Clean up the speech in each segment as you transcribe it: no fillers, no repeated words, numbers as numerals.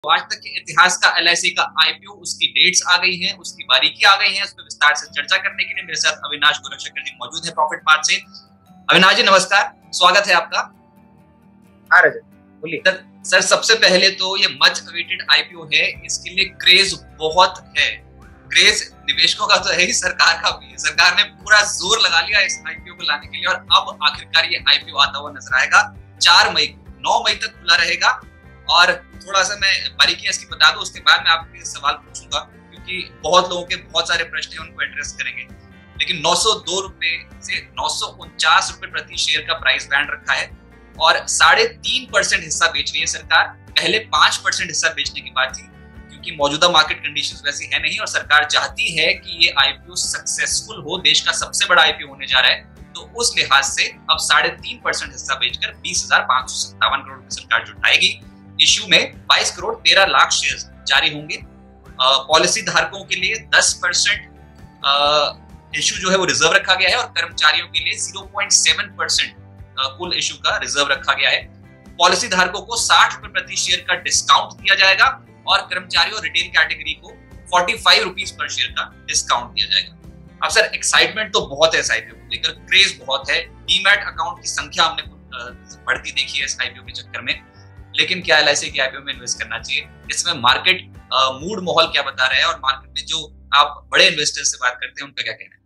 तो आज तक के इतिहास का एलआईसी का आईपीओ, उसकी डेट्स आ गई हैं, उसकी बारीकी आ गई है। उस पर विस्तार से चर्चा करने के लिए मेरे साथ अविनाश गोरखशेखर जी मौजूद है प्रॉफिट पार्ट से। अविनाश जी नमस्कार, स्वागत है आपका। हाँ रजत बोलिए। सर सबसे पहले तो ये मच अवेटेड आईपीओ है, इसके लिए क्रेज बहुत है। क्रेज निवेशकों का तो है ही, सरकार का भी है। सरकार ने पूरा जोर लगा लिया इस आईपीओ को लाने के लिए और अब आखिरकार ये आईपीओ आता हुआ नजर आएगा। 4 मई को 9 मई तक खुला रहेगा। और थोड़ा सा मैं बारीकियां इसकी बता दूं, उसके बाद मैं आपके सवाल पूछूंगा क्योंकि बहुत लोगों के बहुत सारे प्रश्न हैं, उनको एड्रेस करेंगे। लेकिन 902 रुपए से 949 रुपए प्रति शेयर का प्राइस बैंड रखा है और 3.5% हिस्सा बेच रही है सरकार। पहले 5% हिस्सा बेचने की बात थी क्योंकि मौजूदा मार्केट कंडीशंस वैसी है नहीं और सरकार चाहती है कि ये आईपीओ सक्सेसफुल हो, देश का सबसे बड़ा आईपीओ होने जा रहा है। तो उस लिहाज से अब 3.5% हिस्सा बेचकर 20,557 करोड़ रुपए सरकार जुटाएगी। इश्यू में 22 करोड़ 13 लाख शेयर्स जारी होंगे। पॉलिसी धारकों के लिए 10% इश्यू जो है वो रिजर्व रखा गया है और कर्मचारियों के लिए 0.7% कुल इश्यू का रिजर्व रखा गया है। पॉलिसी धारकों को 60 रुपए प्रति शेयर का डिस्काउंट दिया जाएगा और कर्मचारियों और रिटेल कैटेगरी को 45 रुपीज पर शेयर का डिस्काउंट दिया जाएगा। अब सर एक्साइटमेंट तो बहुत है इस आईपीओ को लेकर, क्रेज बहुत है। डीमैट अकाउंट की संख्या हमने बढ़ती देखी है इस आईपीओ के चक्कर में। लेकिन क्या एलआईसी के आईपीओ में इन्वेस्ट करना चाहिए? इसमें मार्केट मूड माहौल क्या बता रहा है और मार्केट में जो आप बड़े इन्वेस्टर से बात करते हैं उनका क्या कहना है?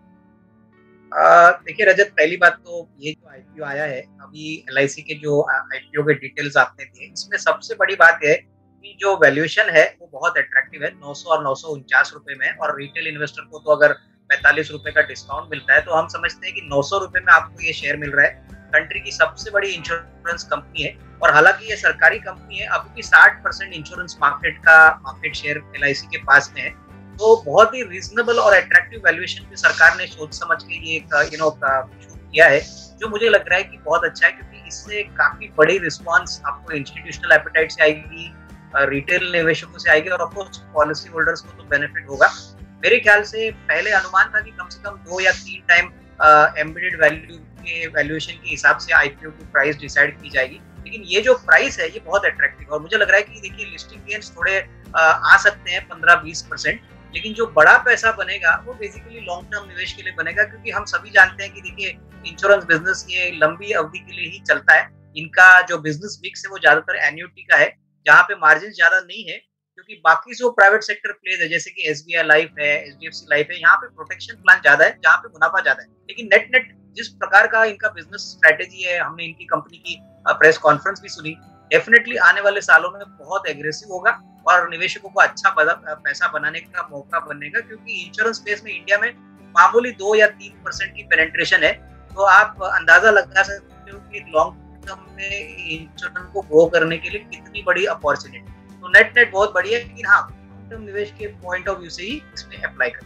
देखिए रजत, पहली बात तो ये जो आईपीओ आया है, अभी एलआईसी के जो आईपीओ के डिटेल्स आपने दिए, इसमें सबसे बड़ी बात है कि जो वैल्यूएशन है वो बहुत अट्रैक्टिव है, 900 और 949 रुपए में। और रिटेल इन्वेस्टर को तो अगर 45 रुपए का डिस्काउंट मिलता है तो हम समझते हैं कि 900 रुपए में आपको ये शेयर मिल रहा है। कंट्री की सबसे बड़ी इंश्योरेंस कंपनी है और हालांकि ये सरकारी कंपनी है, अभी भी 60% इंश्योरेंस मार्केट शेयर एलआईसी के पास में है। तो बहुत ही रीजनेबल और अट्रैक्टिव वैल्यूएशन पे सरकार ने सोच समझ के ये शूट किया है, जो मुझे लग रहा है कि बहुत अच्छा है क्योंकि इससे काफी बड़ी रिस्पांस आपको इंस्टीट्यूशनल एपेटाइट से आएगी, रिटेल निवेशकों से आएगी और ऑफकोर्स पॉलिसी होल्डर्स को तो बेनिफिट होगा। मेरे ख्याल से पहले अनुमान था कि कम से कम 2 या 3 टाइम एम्बेडेड वैल्यू के वैल्यूएशन के हिसाब से आईपीओ की प्राइस डिसाइड की जाएगी, लेकिन ये जो प्राइस है ये बहुत अट्रैक्टिव और मुझे लग रहा है कि देखिए लिस्टिंग गेन्स थोड़े आ सकते हैं 15-20%, लेकिन जो बड़ा पैसा बनेगा वो बेसिकली लॉन्ग टर्म निवेश के लिए बनेगा क्योंकि हम सभी जानते हैं कि देखिए इंश्योरेंस बिजनेस ये लंबी अवधि के लिए ही चलता है। इनका जो बिजनेस मिक्स है वो ज्यादातर एन्युटी का है, जहाँ पे मार्जिन ज्यादा नहीं है क्योंकि बाकी जो प्राइवेट सेक्टर प्लेज है जैसे कि एसबीआई लाइफ है, एचडीएफसी लाइफ है, यहाँ पे प्रोटेक्शन प्लान ज्यादा है जहाँ पे मुनाफा ज्यादा है। लेकिन नेट जिस प्रकार का इनका बिजनेस स्ट्रेटेजी है, हमने इनकी कंपनी की प्रेस कॉन्फ्रेंस भी सुनी, डेफिनेटली आने वाले सालों में बहुत एग्रेसिव होगा और निवेशकों को अच्छा पैसा बनाने का मौका बनेगा क्योंकि इंश्योरेंस स्पेस में इंडिया में मामूली 2 या 3% की पेनिट्रेशन है। तो आप अंदाजा लगा सकते हो कि लॉन्ग टर्म में इंश्योरेंस को ग्रो करने के लिए कितनी बड़ी अपॉर्चुनिटी। तो नेट बहुत बढ़िया है, लेकिन हाँ लॉन्ग टर्म निवेश के पॉइंट ऑफ व्यू से ही इसमें अप्लाई करें।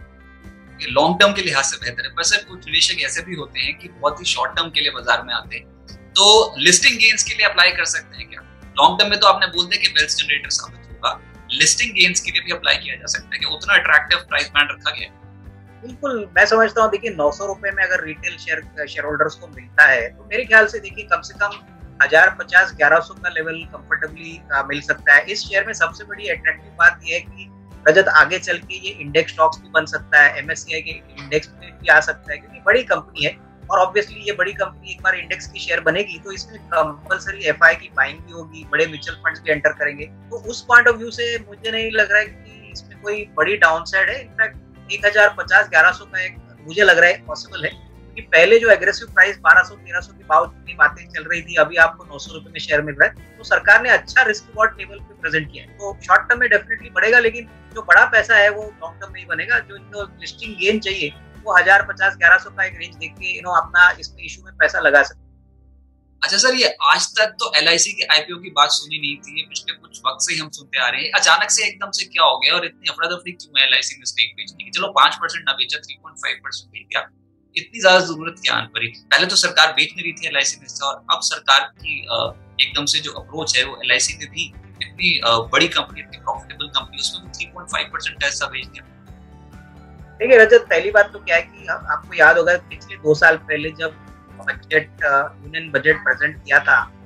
लॉन्ग टर्म के लिहाज से बेहतर है, पर सर कुछ निवेशक ऐसे भी होते हैं कि बहुत ही शॉर्ट टर्म के लिए बाजार में आते हैं, तो लिस्टिंग गेन्स के लिए अप्लाई कर सकते हैं क्या? लॉन्ग टर्म में तो आपने बोल दिया कि वेल्थ जनरेटर साबित होगा, लिस्टिंग गेन्स के लिए भी अप्लाई किया जा सकता है कि उतना अट्रैक्टिव प्राइस बैंड रखा गया है? बिल्कुल, मैं समझता हूँ देखिए 900 रुपए में अगर रिटेल शेयर होल्डर्स को मिलता है तो मेरे ख्याल से देखिए कम से कम 1050-1100 का लेवल कंफर्टेबली मिल सकता है। इस शेयर में सबसे बड़ी अट्रैक्टिव बात यह है कि रजत आगे चल के ये इंडेक्स स्टॉक्स भी बन सकता है, एमएससीआई के इंडेक्स में भी आ सकता है क्योंकि बड़ी कंपनी है और ऑब्वियसली ये बड़ी कंपनी एक बार इंडेक्स की शेयर बनेगी तो इसमें कंपलसरी एफआई की बाइंग भी होगी, बड़े म्यूचुअल फंड्स भी एंटर करेंगे। तो उस पॉइंट ऑफ व्यू से मुझे नहीं लग रहा है कि इसमें कोई बड़ी डाउनसाइड है। इनफैक्ट 1050-1100 का एक मुझे लग रहा है पॉसिबल है क्योंकि पहले जो एग्रेसिव प्राइस 1200-1300 के भाव की बातें चल रही थी, अभी आपको 900 रुपए में शेयर मिल रहा है। तो सरकार ने अच्छा रिस्क रिवॉर्ड टेबल पे प्रेजेंट किया है, तो शॉर्ट टर्म में डेफिनेटली बढ़ेगा, लेकिन जो बड़ा पैसा है वो लॉन्ग टर्म में ही बनेगा। जो इनको लिस्टिंग गेन चाहिए वो 1050-1100 का एक रेंज देख के अपना इसमें इशू में पैसा लगा सकते। अच्छा सर, ये आज तक तो एलआईसी के आईपीओ की बात सुनी नहीं थी, ये पिछले कुछ वक्त से ही हम सुनते आ रहे हैं। अचानक से एकदम से क्या हो गया और इतनी अफरा तफरी क्यों है एलआईसी में स्टेक बेचने की? चलो 5% ना बेचा, 3.5% बेच दिया, इतनी ज्यादा जरूरत क्या आन पड़ी? पहले तो सरकार बेच नहीं रही थी एलआईसी में हिस्सा और अब सरकार की एकदम से जो अप्रोच है वो एलआईसी में भी इतनी बड़ी कंपनी, इतनी प्रॉफिटेबल कंपनी, उसमें भी 3.5% का हिस्सा बेच दिया। देखिए रजत, पहली बात तो क्या है कि आपको याद होगा पिछले 2 साल पहले जब यूनियन बजट प्रेजेंट किया था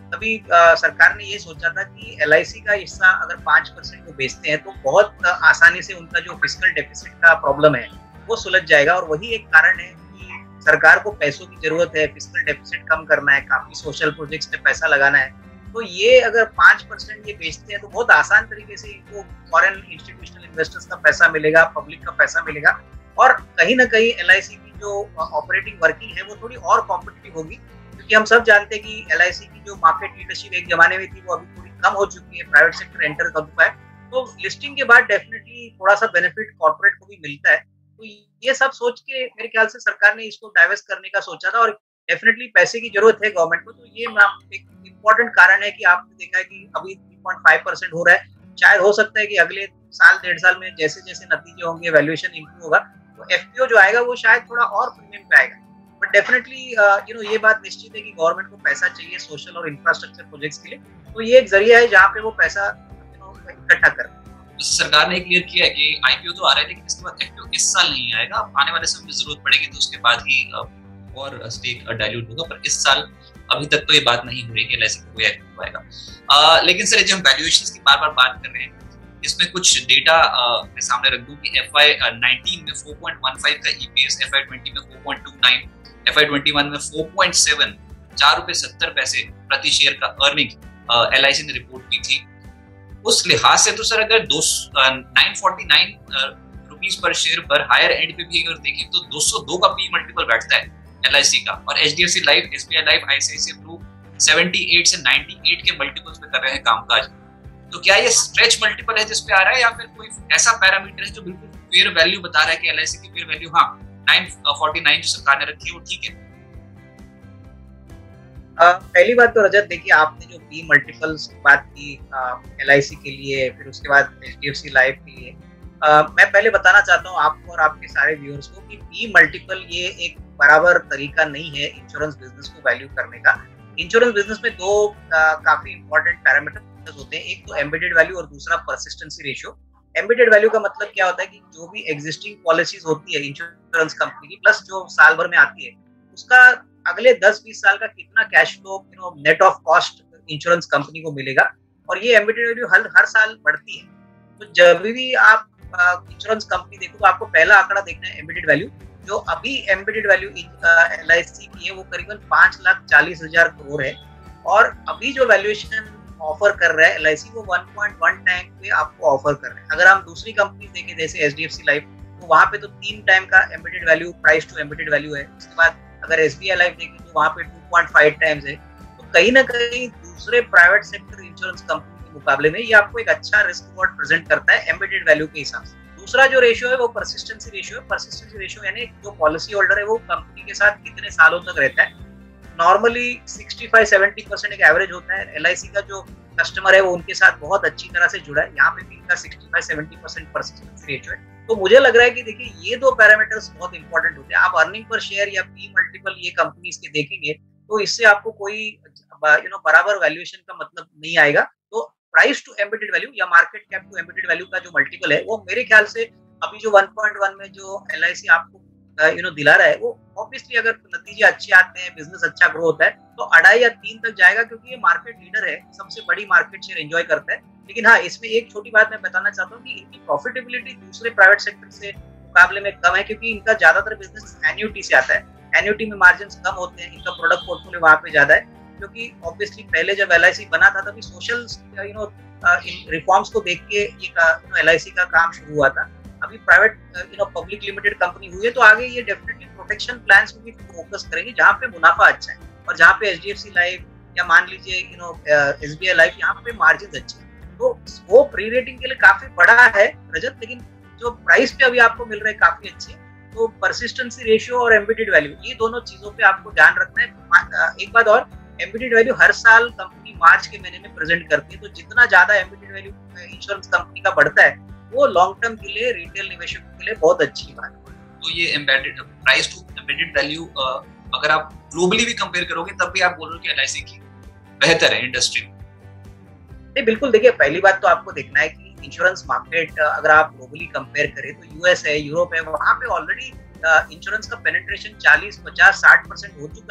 अभी सरकार ने ये सोचा था कि LIC का हिस्सा अगर 5% वो बेचते हैं तो बहुत आसानी से उनका जो फिस्कल डेफिसिट का प्रॉब्लम है वो सुलझ जाएगा, और वही एक कारण है कि सरकार को पैसों की जरूरत है, फिस्कल डेफिसिट कम करना है, काफी सोशल प्रोजेक्ट्स में पैसा लगाना है। तो ये अगर 5% ये बेचते हैं तो बहुत आसान तरीके से इनको फॉरेन इंस्टीट्यूशनल इन्वेस्टर्स का पैसा मिलेगा, पब्लिक का पैसा मिलेगा, और कहीं ना कहीं LIC की जो ऑपरेटिंग वर्किंग है वो थोड़ी और कॉम्पिटिटिव होगी, क्योंकि हम सब जानते हैं कि LIC की जो मार्केट लीडरशिप एक जमाने में थी वो अभी थोड़ी कम हो चुकी है, प्राइवेट सेक्टर एंटर कर चुका है। तो लिस्टिंग के बाद डेफिनेटली थोड़ा सा बेनिफिट कॉर्पोरेट को भी मिलता है। तो ये सब सोच के मेरे ख्याल से सरकार ने इसको डाइवर्स करने का सोचा था, और डेफिनेटली पैसे की जरूरत है गवर्नमेंट को। तो ये एक इम्पोर्टेंट कारण है कि आपने देखा है कि अभी 3.5% हो रहा है। शायद हो सकता है कि अगले साल 1.5 साल में जैसे जैसे नतीजे होंगे, वैल्यूएशन इंप्रूव होगा, तो FPO जो आएगा वो शायद थोड़ा और प्रीमियम पे आएगा। बट डेफिनेटली ये बात निश्चित है कि गवर्नमेंट को पैसा चाहिए सोशल और इंफ्रास्ट्रक्चर प्रोजेक्ट्स के लिए, तो ये एक जरिया है जहाँ पे वो पैसा इकट्ठा कर। सरकार ने क्लियर किया है कि IPO तो आ रहा है, लेकिन इसके बाद FPO इस साल नहीं आएगा, आने वाले समय में जरूरत पड़ेगी तो उसके बाद ही और स्टेक डाइल्यूट होगा, पर इस साल अभी तक तो ये बात नहीं हो रही कि LIC को कोई IPO आएगा। लेकिन सर, जब हम वैल्यूएशंस की बार बार बात कर रहे हैं, इसमें कुछ डेटा मैं सामने रख दूं कि FY19 में 4.15 का EPS, FY20 में 4.29, FY21 में 4.7, ₹4.70 प्रति शेयर का अर्निंग LIC ने रिपोर्ट की थी। उस लिहाज से तो सर अगर 949 रुपीस पर शेयर पर हायर एंड पे भी अगर देखें तो 202 का पी मल्टीपल बैठता है LIC का, और HDFC life, SBI life, ICICI Pru 78 से 98 के मल्टीपल्स पे कर रहे हैं कामकाज। तो क्या ये स्ट्रेच मल्टीपल है जिसपे आ रहा है, या फिर कोई ऐसा पैरामीटर है जो बिल्कुल फेयर वैल्यू बता रहा है कि LIC की फेयर वैल्यू 949 जो सरकार ने रखी है वो ठीक है? पहली बात तो रजत, देखिए आपने जो पी मल्टीपल्स की बात की LIC के लिए, फिर उसके बाद HDFC लाइफ के लिए, मैं पहले बताना चाहता हूँ आपको और आपके सारे व्यूअर्स को कि पी मल्टीपल ये एक बराबर तरीका नहीं है इंश्योरेंस बिजनेस को वैल्यू करने का। इंश्योरेंस बिजनेस में दो काफी इंपॉर्टेंट पैरामीटर्स होते हैं, एक तो एम्बेडेड वैल्यू और दूसरा परसिस्टेंसी रेशियो। एम्बेडेड वैल्यू का मतलब क्या होता है कि जो भी एग्जिस्टिंग पॉलिसीज होती है इंश्योरेंस कंपनी की, प्लस जो साल भर में आती है, उसका अगले 10-20 साल का कितना cash flow net of cost insurance company को मिलेगा, और ये एम्बेडेड वैल्यू हर साल बढ़ती है। तो जब भी आप इंश्योरेंस कंपनी देखो तो आपको पहला आंकड़ा देखना है एम्बेडेड वैल्यू। जो अभी एम्बेडेड वैल्यू LIC की है वो करीबन 5,40,000 करोड़ है, और अभी जो वैल्यूएशन ऑफर कर रहा है LIC वो 1.1 टाइम पे आपको ऑफर कर रहा है। अगर हम दूसरी कंपनी देखें जैसे HDFC लाइफ, तो वहाँ पे तो 3 टाइम का embedded value, price to embedded value है। उसके बाद अगर SBI लाइफ देखें तो वहाँ पे 2.5 टाइम्स है। तो कहीं ना कहीं दूसरे प्राइवेट सेक्टर इंश्योरेंस कंपनी के मुकाबले में ये आपको एक अच्छा रिस्क रिवॉर्ड प्रेजेंट करता है एम्बेडेड वैल्यू के हिसाब से। दूसरा जो रेशियो है वो परसिस्टेंसी रेशियो है। परसिस्टेंसी रेशियो यानी जो पॉलिसी होल्डर है वो कंपनी के साथ कितने सालों तक रहता है। नॉर्मली 65-70% एक एवरेज होता है। LIC का जो कस्टमर है वो उनके साथ बहुत अच्छी तरह से जुड़ा है, यहाँ पे भी इनका 65-70% परसिस्टेंसी रेशियो है। तो मुझे लग रहा है कि देखिए ये दो पैरामीटर्स बहुत इंपॉर्टेंट होते हैं। आप अर्निंग पर शेयर या पी मल्टीपल ये कंपनीज के देखेंगे तो इससे आपको कोई बराबर वैल्यूएशन का मतलब नहीं आएगा। तो प्राइस टू एम्बेडेड वैल्यू या market cap to embedded value का जो मल्टीपल है वो मेरे ख्याल से अभी जो 1.1 में जो LIC आपको दिला रहा है वो ऑब्वियसली अगर नतीजे अच्छे आते हैं, बिजनेस अच्छा ग्रो होता है तो 2.5 या 3 तक जाएगा, क्योंकि ये मार्केट लीडर है, सबसे बड़ी मार्केट शेयर एंजॉय करता है। लेकिन हाँ, इसमें एक छोटी बात मैं बताना चाहता हूँ कि इनकी प्रॉफिटेबिलिटी दूसरे प्राइवेट सेक्टर से मुकाबले में कम है, क्योंकि इनका ज्यादातर बिजनेस एन्युटी से आता है। एन्युटी में मार्जिन कम होते हैं, इनका प्रोडक्ट पोर्टफोलियो वहाँ पे ज्यादा है, क्योंकि ऑब्वियसली पहले जब LIC बना था तभी सोशल रिफॉर्म्स को देख के ये LIC का काम शुरू हुआ था। अभी प्राइवेट पब्लिक लिमिटेड कंपनी हुई है तो आगे ये डेफिनेटली प्रोटेक्शन प्लान्स पे भी फोकस करेंगे जहाँ पे मुनाफा अच्छा है, और जहाँ पे HDFC लाइफ या मान लीजिए SBI लाइफ यहाँ पे मार्जिन अच्छे हैं। तो वो प्री रेटिंग के लिए काफी बड़ा है रजत, लेकिन जो प्राइस पे अभी आपको मिल रहे हैं काफी अच्छे। तो परसिस्टेंसी रेशियो और एम्बेडेड वैल्यू ये दोनों चीजों पे आपको ध्यान रखना है। एक बात और, एम्बेडेड वैल्यू हर साल कंपनी मार्च के महीने में प्रेजेंट करती है, तो जितना ज्यादा एम्बेडेड वैल्यू इंश्योरेंस कंपनी का बढ़ता है वो लॉन्ग टर्म के लिए, रिटेल निवेशकों के लिए बहुत अच्छी बात है। तो ये embedded price to embedded value अगर आप ग्लोबली भी कंपेयर करोगे तब भी आप बोल रहे हो कि LIC की बेहतर है इंडस्ट्री में? नहीं, बिल्कुल। देखिए, पहली बात तो आपको देखना है कि इंश्योरेंस मार्केट अगर आप ग्लोबली कंपेयर करें तो US है, यूरोप है, वहाँ पे ऑलरेडी इंश्योरेंस का पेनिट्रेशन 40, 50, 60% हो चुका है।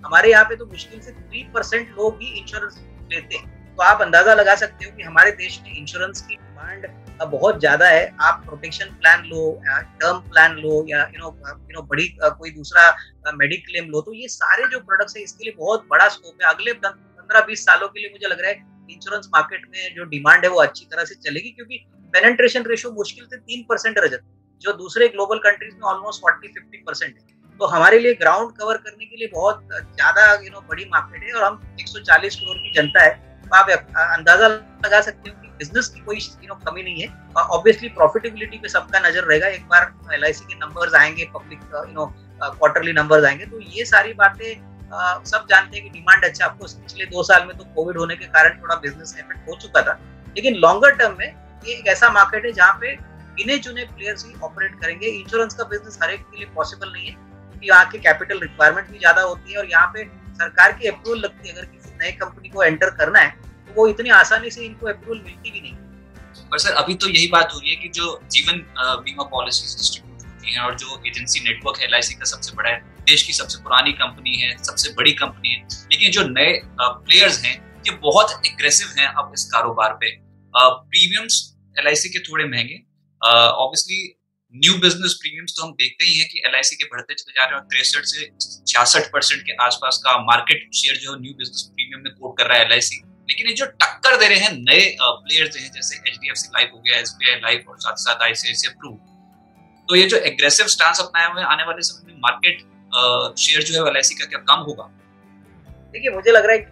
हमारे यहाँ पे तो मुश्किल से 3% लोग ही इंश्योरेंस लेते हैं। तो आप अंदाजा लगा सकते हो कि हमारे देश में इंश्योरेंस की डिमांड बहुत ज्यादा है। आप प्रोटेक्शन प्लान लो, टर्म प्लान लो, या बड़ी कोई दूसरा मेडिक्लेम लो, तो ये सारे जो प्रोडक्ट्स है इसके लिए बहुत बड़ा स्कोप है। अगले 15-20 सालों के लिए मुझे लग रहा है इंश्योरेंस मार्केट में जो डिमांड है वो अच्छी तरह से चलेगी, क्योंकि पेनिट्रेशन रेशो मुश्किल से 3% रह जाता है, जो दूसरे ग्लोबल कंट्रीज में ऑलमोस्ट 40-50% है। तो हमारे लिए ग्राउंड कवर करने के लिए बहुत ज्यादा बड़ी मार्केट है, और हम 140 करोड़ की जनता है, तो आप अंदाजा लगा सकते हो कि बिजनेस की कोई कमी नहीं है। ऑब्वियसली प्रॉफिटेबिलिटी पे सबका नजर रहेगा। एक बार LIC के नंबर्स आएंगे, पब्लिक क्वार्टरली नंबर्स आएंगे, तो ये सारी बातें सब जानते हैं कि डिमांड अच्छा। आपको पिछले 2 साल में तो कोविड होने के कारण थोड़ा बिजनेस इफेक्ट हो चुका था, लेकिन लॉन्गर टर्म में ये एक ऐसा मार्केट है जहाँ पे गिने चुने प्लेयर्स ही ऑपरेट करेंगे। इंश्योरेंस का बिजनेस हर एक के लिए पॉसिबल नहीं है, क्योंकि यहाँ की कैपिटल रिक्वायरमेंट भी ज्यादा होती है, और यहाँ पे सरकार की अप्रूवल लगती है। अगर किसी नए कंपनी को एंटर करना है तो वो इतनी आसानी से इनको अप्रूवल मिलती भी नहीं। पर सर अभी तो यही बात हो रही है कि जो जीवन बीमा पॉलिसीज डिस्ट्रीब्यूट होती हैं, और जो एजेंसी नेटवर्क है LIC का सबसे बड़ा है, देश की सबसे पुरानी कंपनी है, सबसे बड़ी कंपनी है, लेकिन जो नए प्लेयर्स हैं ये बहुत एग्रेसिव हैं अब इस कारोबार पे। प्रीमियम्स LIC के थोड़े महंगे, ऑब्वियसली न्यू बिजनेस प्रीमियम्स तो हम देखते ही हैं कि LIC के बढ़ते चले जा रहे हैं, और 63 से 66% के आसपास का मार्केट शेयर जो न्यू बिजनेस प्रीमियम में कोट कर रहा है LIC। लेकिन ये जो टक्कर दे रहे हैं नए प्लेयर्स हैं, जैसे HDFC लाइफ हो गया, SBI लाइफ, और साथ साथ ICICI प्रू, तो ये जो एग्रेसिव स्टांस अपनाए हुए आने वाले समय में मार्केट शेयर जो है LIC का क्या कम होगा? देखिए, मुझे लग रहा है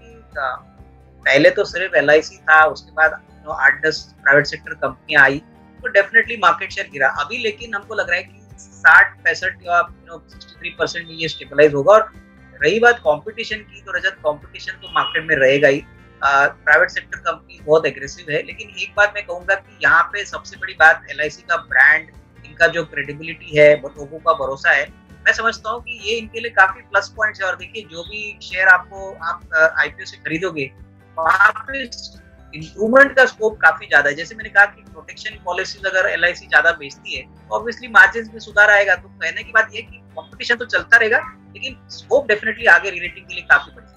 कि पहले तो सिर्फ LIC था, उसके बाद 8-10 प्राइवेट सेक्टर कंपनियां आई, तो डेफिनेटली मार्केट शेयर गिरा। अभी लेकिन हमको लग रहा है कि 60-65 या 63% में ये स्टेबलाइज होगा। और रही बात कंपटीशन की, तो रजत कंपटीशन तो मार्केट में रहेगा ही। प्राइवेट सेक्टर कंपनी बहुत एग्रेसिव है, लेकिन एक बात मैं कहूंगा कि यहाँ पे सबसे बड़ी बात LIC का ब्रांड, इनका जो क्रेडिबिलिटी है, लोगों का भरोसा है, मैं समझता हूँ कि ये इनके लिए काफी प्लस पॉइंट्स है। और देखिए, जो भी शेयर आप IPO से खरीदोगे, वहाँ पे इंप्रूवमेंट का स्कोप काफी ज्यादा है। जैसे मैंने कहा कि प्रोटेक्शन पॉलिसीज अगर LIC ज्यादा बेचती है तो ऑब्वियसली मार्जिन में सुधार आएगा। तो कहने की बात ये कि कंपटीशन तो चलता रहेगा, लेकिन स्कोप डेफिनेटली आगे रीरेटिंग के लिए काफी बढ़ेगा।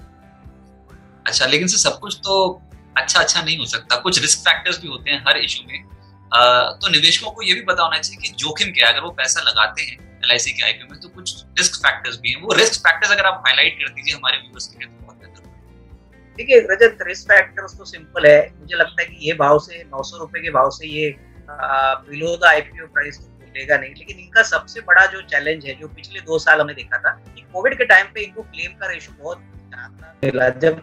अच्छा, लेकिन से सब कुछ तो अच्छा नहीं हो सकता, कुछ रिस्क फैक्टर्स भी होते हैं हर इशू में। तो निवेशकों को ये भी पता होना चाहिए कि जोखिम क्या है। अगर वो पैसा लगाते हैं LIC के IPO में, तो कुछ रिस्क फैक्टर्स भी हैं। वो रिस्क फैक्टर्स अगर आप हाईलाइट कर दीजिए हमारे व्यूअर्स के लिए तो बहुत बेहतर होगा। देखिए रजत, रिस्क फैक्टर्स तो सिंपल है। मुझे लगता है कि ये भाव से 900 रुपए के भाव से ये बिलो द IPO प्राइस मिलेगा नहीं। लेकिन इनका सबसे बड़ा जो चैलेंज है, जो पिछले 2 साल हमने देखा था कि कोविड के टाइम पे इनको क्लेम का रेशो बहुत ज्यादा मिला। जब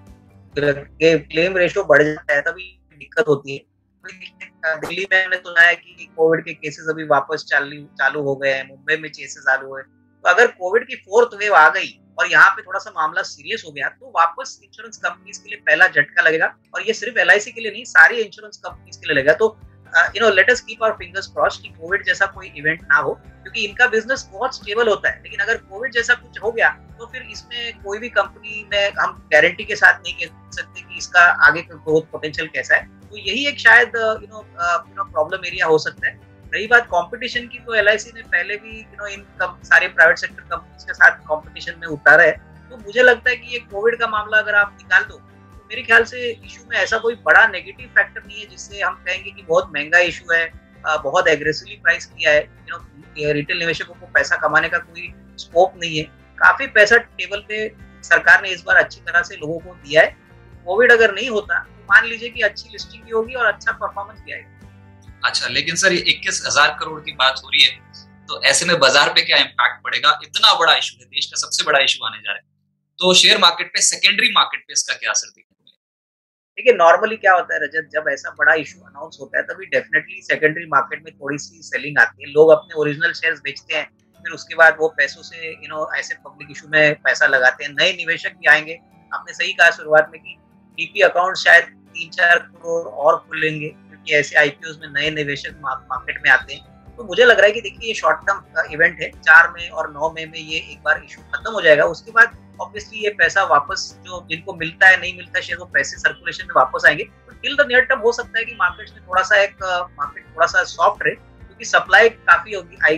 क्लेम रेशो बढ़ जाता है तभी दिक्कत होती है। दिल्ली में हमने सुना है कि कोविड के केसेस अभी वापस चालू हो गए हैं, मुंबई में केसेस चालू हुए। तो अगर कोविड की 4th वेव आ गई और यहाँ पे थोड़ा सा मामला सीरियस हो गया, तो वापस इंश्योरेंस कंपनीज के लिए पहला झटका लगेगा। और ये सिर्फ LIC के लिए नहीं, सारी इंश्योरेंस कंपनीज के लिए लगेगा। तो let us keep our fingers crossed कि कोविड जैसा कोई इवेंट ना हो, क्योंकि इनका बिजनेस बहुत स्टेबल होता है। लेकिन अगर कोविड जैसा कुछ हो गया तो फिर इसमें कोई भी कंपनी में हम गारंटी के साथ नहीं कह सकते कि इसका आगे का ग्रोथ पोटेंशियल कैसा है। तो यही एक शायद प्रॉब्लम एरिया हो सकता है। रही बात कंपटीशन की, तो LIC ने पहले भी इन सारे प्राइवेट सेक्टर कंपनीज के साथ कंपटीशन में उतारा है। तो मुझे लगता है कि ये कोविड का मामला अगर आप निकाल दो, तो मेरे ख्याल से इशू में ऐसा कोई बड़ा नेगेटिव फैक्टर नहीं है जिससे हम कहेंगे कि बहुत महंगा इशू है, बहुत एग्रेसिवली प्राइस किया है। रिटेल निवेशकों को पैसा कमाने का कोई स्कोप नहीं है। काफी पैसा टेबल पे सरकार ने इस बार अच्छी तरह से लोगों को दिया है। कोविड अगर नहीं होता तो मान लीजिए कि अच्छी लिस्टिंग भी होगी और अच्छा परफॉर्मेंस भी आएगा। अच्छा, लेकिन सर ये 21,000 करोड़ की बात हो रही है, तो ऐसे में बाजार पे क्या इम्पैक्ट पड़ेगा? इतना बड़ा इशू है, देश का सबसे बड़ा इशू आने जा रहा है, तो शेयर मार्केट पे, सेकेंडरी मार्केट पे इसका क्या असर देखने को मिलेगा? देखिए, नॉर्मली क्या होता है रजत, जब ऐसा बड़ा इशू अनाउंस होता है तभी डेफिनेटली सेकेंडरी मार्केट में थोड़ी सी सेलिंग आती है। लोग अपने ओरिजिनल शेयर्स बेचते हैं, फिर उसके बाद वो पैसों से ऐसे पब्लिक इशू में पैसा लगाते हैं। नए निवेशक भी आएंगे। आपने सही कहा शुरुआत में कि DP अकाउंट शायद 3-4 करोड़ और खुलेंगे, क्योंकि ऐसे IPOs में नए निवेशक मार्केट में आते हैं। तो मुझे लग रहा है कि देखिए, ये शॉर्ट टर्म इवेंट है। 4 मई और 9 मई में ये एक बार इशू खत्म हो जाएगा। उसके बाद ऑब्वियसली ये पैसा वापस, जो जिनको मिलता है नहीं मिलता शेयर, वो पैसे सर्कुलेशन में वापस आएंगे। तो टिल द नियर टर्म हो सकता है कि मार्केट में थोड़ा सा सॉफ्ट रहे, क्योंकि सप्लाई काफी आएगी।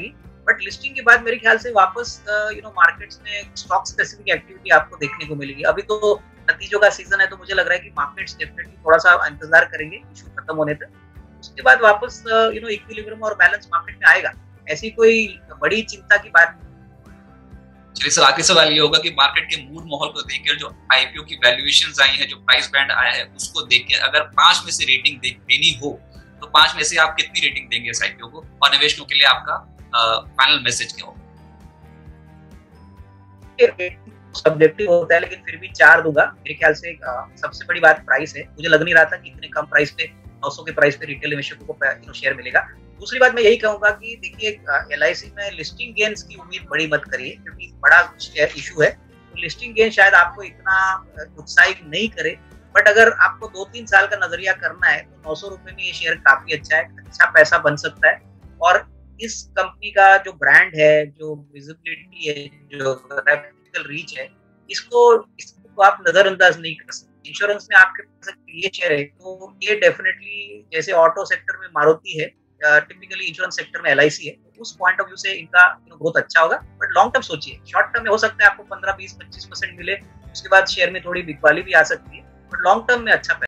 बट लिस्टिंग के बाद मेरे ख्याल से वापस मार्केट्स में स्टॉक स्पेसिफिक एक्टिविटी आपको देखने को मिलेगी। अभी तो नतीजों का सीजन है, तो मुझे लग रहा है कि मार्केट्स डेफिनेटली थोड़ा सा इंतजार करेंगे इशू खत्म होने तक। उसके बाद वापस इक्विलिब्रियम और बैलेंस मार्केट में आएगा। ऐसी कोई बड़ी चिंता की बात नहीं। चलिए सर, आखिरी सवाल ये होगा कि मार्केट के मूड माहौल को देखकर जो आईपीओ की वैल्यूएशंस आई है, जो प्राइस बैंड आया है, उसको देख के अगर 5 में से रेटिंग देनी हो तो 5 में से आप कितनी रेटिंग देंगे इस आईपीओ को, और निवेशकों के लिए आपका फाइनल मैसेज क्या होगा? सब्जेक्टिव होता है, लेकिन फिर भी 4 दूंगा। मेरे ख्याल से सबसे बड़ी बात प्राइस है। मुझे लग नहीं रहा था कि इतने कम प्राइस पे 900 के प्राइस पे रिटेल निवेशकों को शेयर मिलेगा। दूसरी बात मैं यही कहूंगा कि देखिए LIC में लिस्टिंग गेन्स की उम्मीद बड़ी मत करिए, क्योंकि बड़ा इशू है। तो लिस्टिंग गेन शायद आपको इतना उत्साहित नहीं करे, बट अगर आपको 2-3 साल का नजरिया करना है तो 900 रुपए में ये शेयर काफी अच्छा है, अच्छा पैसा बन सकता है। और इस कंपनी का जो ब्रांड है, जो विजिबिलिटी है, जो रेपुटेबल रीच है, इसको आप नजरअंदाज नहीं कर सकते। इंश्योरेंस में आपके पास ये शेयर है तो ये डेफिनेटली, जैसे ऑटो सेक्टर में मारुति है, टिपिकली इंश्योरेंस सेक्टर में LIC है, तो उस पॉइंट ऑफ व्यू से इनका ग्रोथ अच्छा होगा। बट लॉन्ग टर्म सोचिए, शॉर्ट टर्म में हो सकता है आपको 15, 20, 25% मिले, उसके बाद शेयर में थोड़ी बिकवाली भी आ सकती है, बट लॉन्ग टर्म में अच्छा